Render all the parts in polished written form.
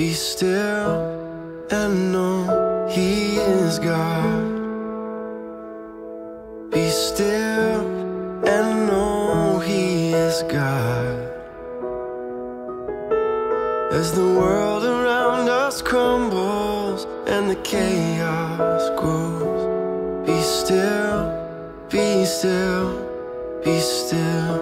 Be still and know He is God. Be still and know He is God. As the world around us crumbles and the chaos grows, be still, be still, be still.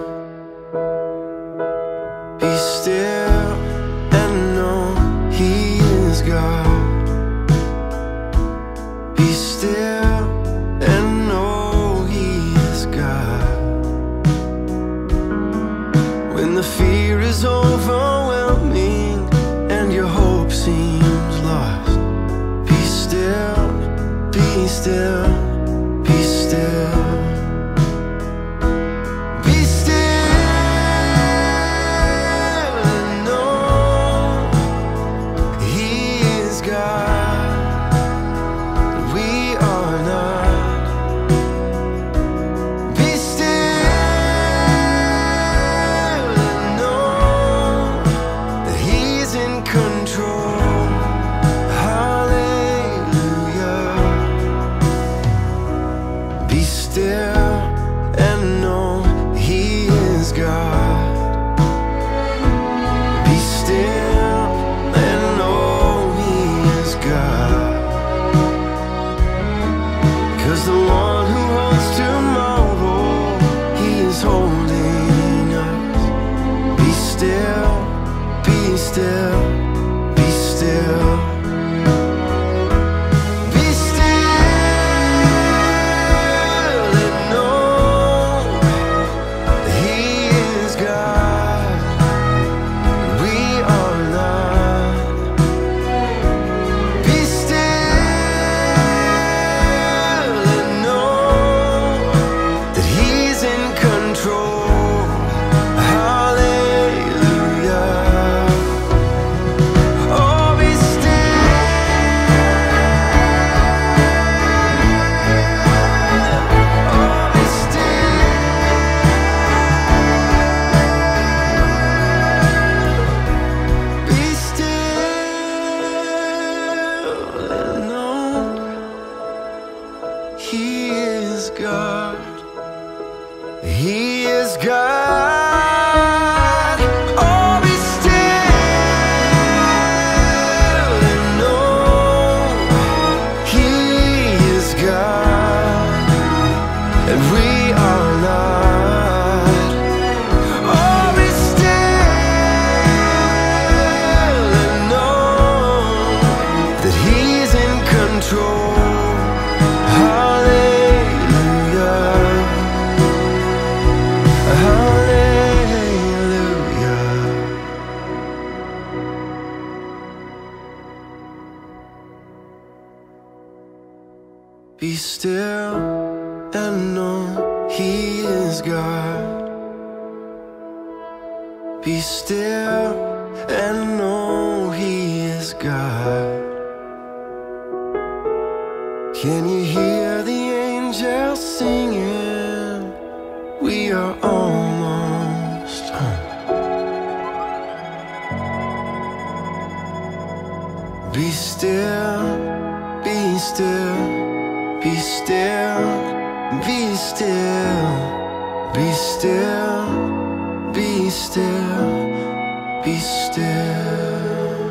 Be still and know He is God. Be still and know He is God. When the fear is overwhelming and your hope seems lost, be still, be still, be still. Be still and know He is God. We are not. Be still and know that He's in control. Hallelujah. Be still and know He is God. Be still and know He is God. 'Cause the one who holds tomorrow, He is holding us. Be still, be still, be still. Be still and know He is God. We are not. Be still and know that He's in control. Hallelujah. Oh, be still. Oh, be still. Be still and know He is God. He is God. Oh, be still and know He is God, and we are not. Oh, be still and know that He's in control. Hallelujah. Hallelujah. Be still and know He is God. Be still and know He is God. Can you hear the angels singing? We are almost home. Be still, be still, be still, be still, be still, be still, be still.